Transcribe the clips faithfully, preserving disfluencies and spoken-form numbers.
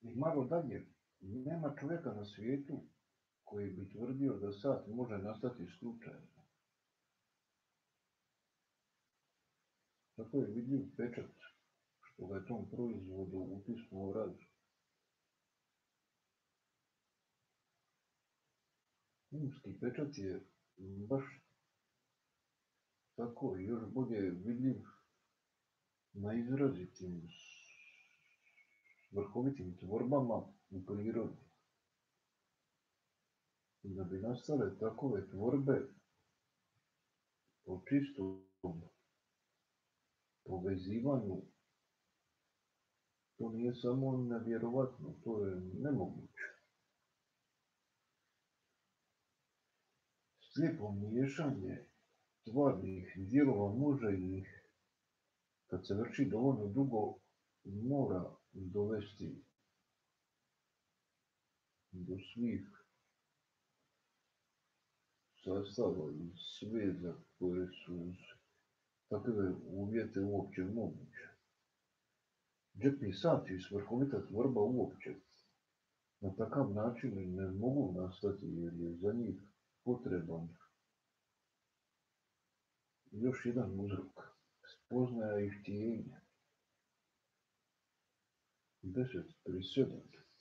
I malo dalje, nema čovjeka na svijetu koji bi tvrdio da sat može nastati slučajno. Tako je vidljiv pečat što ga je tom proizvodu utisnuo razum. Umski pečat je baš tako još bolje vidljiv na izrazitim vrhovitim tvorbama u prirodi. I da bi nastale takove tvorbe po čistom povezivanju, to nije samo nevjerovatno, to je nemoguće. Slijepo miješanje tvarnih dijelova može i, kad se vrši dovoljno dugo, mora dovesti do svih sastava i sveza koje su uz takve uvjete uopće moguće. Džep i sat i svrhovita tvorba uopće na takav način ne mogu nastati jer je za njih potreban još jedan uzrok, spoznaja i htjenje. deset pri sedam.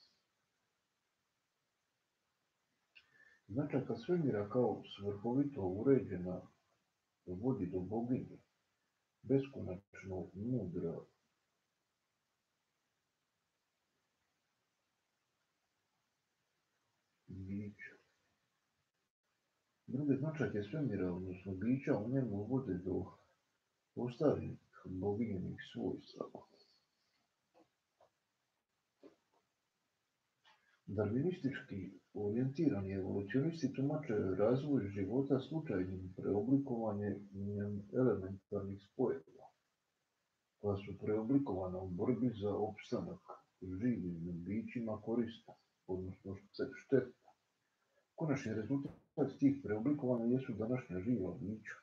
Značajka svemira kao svrhovito uređena vodi do boginje, beskonačno mudra bića. Druge značajke svemira, odnosno bića, u njemu vode do ostalih boginjenih svojstava. Darwinistički orijentirani evolucionisti tumače razvoj života slučajnim preoblikovanjem elementarnih spojeva, koja su preoblikovana u borbi za opstanak živim bićima korisna, odnosno štetna. Konačni rezultat tih preoblikovanja jesu današnja živa bića.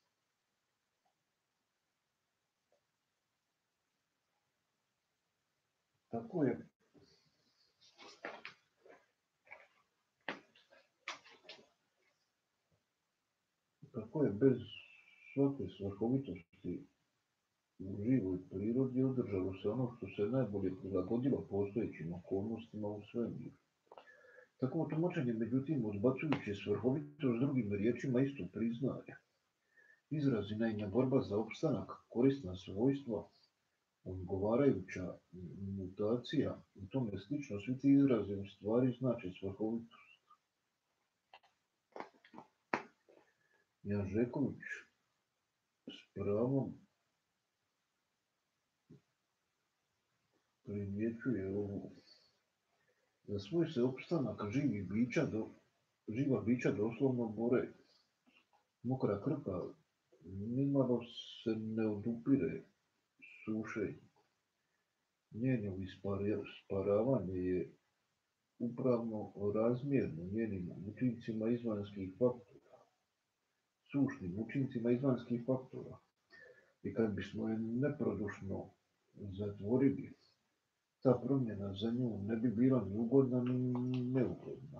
Tako je Kako je bez svake svrhovitosti u živoj prirodi održalo se ono što se najbolje prilagodilo postojećim okolnostima u svemiru. Takvo tumačenje, međutim, odbacujući svrhovitost drugim riječima isto priznaje. Izrazi naime borba za opstanak, korisna svojstva, odgovarajuća mutacija i tome slično, svi ti izrazi u stvari znači svrhovitost. Janžeković s pravom primjećuje ovo. Za svoj se opstanak živih bića do, živa bića doslovno bore. Mokra krpa nimalo se ne odupire sušenju. Njeno isparavanje je upravno razmjerno njenim učincima izvanjskih faktora, sušnim učincima izvanjskih faktora. I kad bismo je neprodušno zatvorili, ta promjena za nju ne bi bila ni ugodna ni neugodna,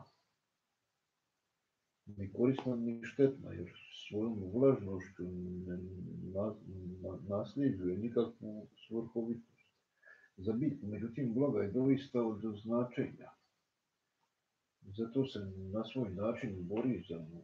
ni korisna ni štetna, jer svojom vlažnošću ne nasljeđuje nikakvu svrhovitost. Za biljku, međutim, blaga je doista od značenja. Zato se na svoj način bori za nju.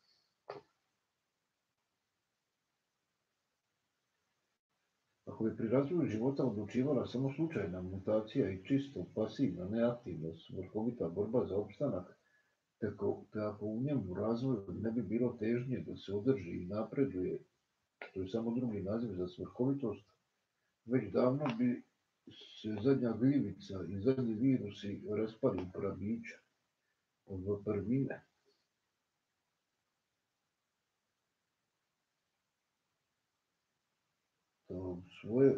Ako je pri razvoju života odlučivala samo slučajna mutacija i čisto pasivna, neaktivna, svrhovita borba za opstanak, te ako u njemu razvoju ne bi bilo težnje da se održi i napreduje, to je samo drugi naziv za svrhovitost, već davno bi se zadnja gljivica i zadnji virusi raspali u prabića, od prvine. Kao svoje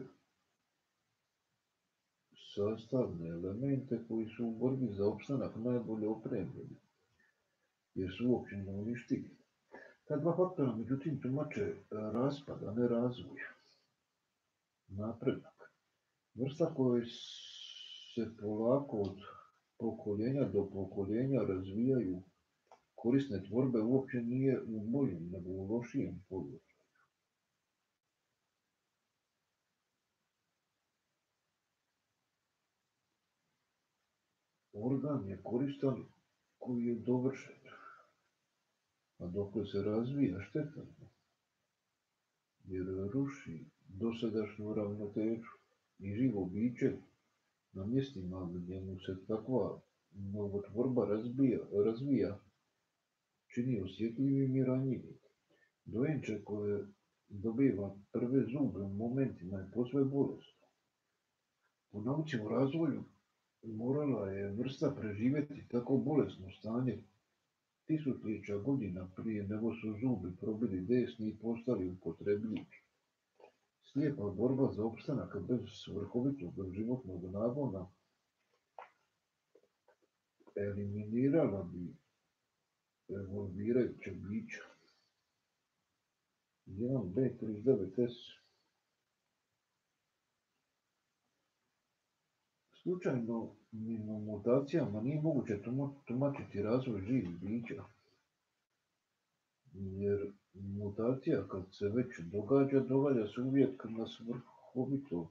sastavne elemente koji su u borbi za opstanak najbolje opremljeni, jer su uopće neuništivi. Ta dva faktora, međutim, tumače raspad, a ne razvoj, napredak. Vrsta kojoj se polako od pokoljenja do pokoljenja razvijaju korisne tvorbe uopće nije u boljem nego u lošijem položaju. Organ je koristan koji je dovršen, a dokle se razvija štetan je, jer ruši dosadašnju ravnotežu i živo biće na mjestima gdje mu se takva novotvorba razbija, razvija čini osjetljivim i ranjivim. Dojenče koje dobiva prve zube u momentima je posve bolesno. Po nauci o razvoju morala je vrsta preživjeti tako bolesno stanje tisućljeća godina prije nego su zubi probili desni i postali upotrebljivi. Slijepa borba za opstanak bez svrhovitog životnog nagona eliminirala bi evolvirajuća bića. jedan be trideset devet es. Slučajno mimo mutacijama nije moguće tumačiti razvoj živih bića, jer mutacija kad se već događa, događa se uvijek na svrhovito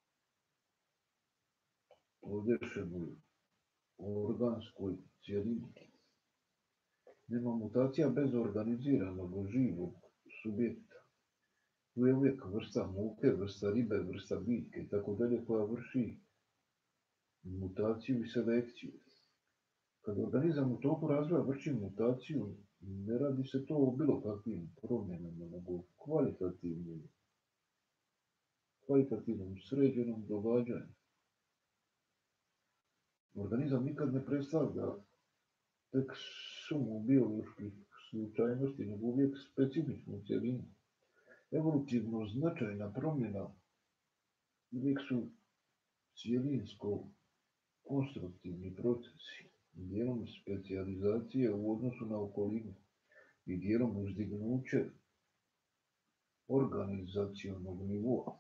odešenoj organskoj cjelini. Nema mutacija bez organiziranog živog subjekta. Tu je uvijek vrsta muhe, vrsta ribe, vrsta biljke i tako dalje koja vrši mutaciju i selekciju. Kad organizam u toku razvoja vrši mutaciju, ne radi se to o bilo kakvim promjenama, nego o kvalitativnim, kvalitativnom sređenom događanju. Organizam nikad ne predstavlja tek sumu bioloških slučajnosti, nego uvijek specifičnu cjelinu. Evolutivno značajna promjena uvijek su cjelinsko konstruktivni procesi, dijelom specijalizacije u odnosu na okolinu i dijelom uzdignuće organizacionog nivoa.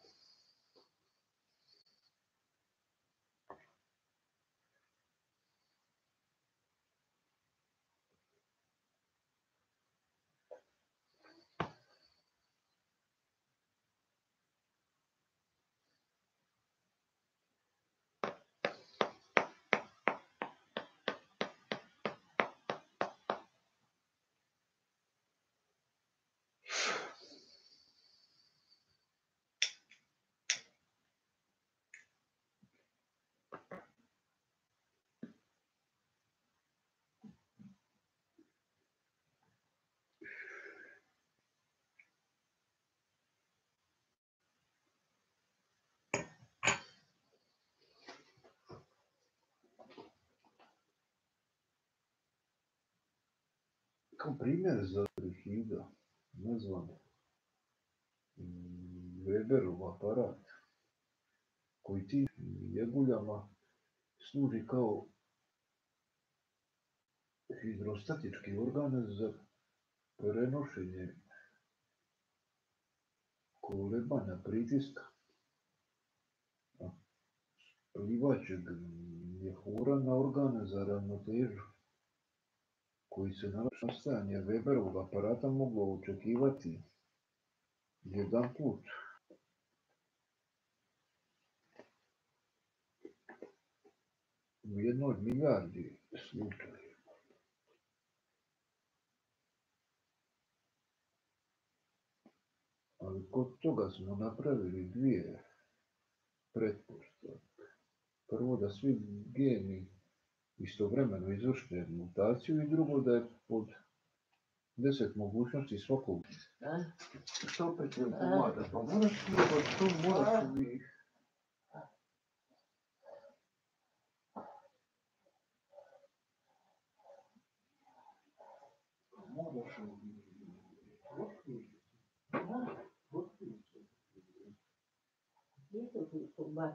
Kao primjer za trihida nazvan Weberov aparat, koji tim jeguljama služi kao hidrostatički organ za prenošenje kolebanja pritiska plivajućeg mjehura na organe za ravnotežu, koji se na nastajanje Weberovog aparata moglo očekivati jedan put u jednoj milijardi slučajeva. Ali kod toga smo napravili dvije pretpostavke. Prvo, da svi geni istovremeno izvrše mutaciju i drugo, da je pod deset mogućnosti svakog. Što opet je pomada? Pa moraš li to moraš li... Moraš li...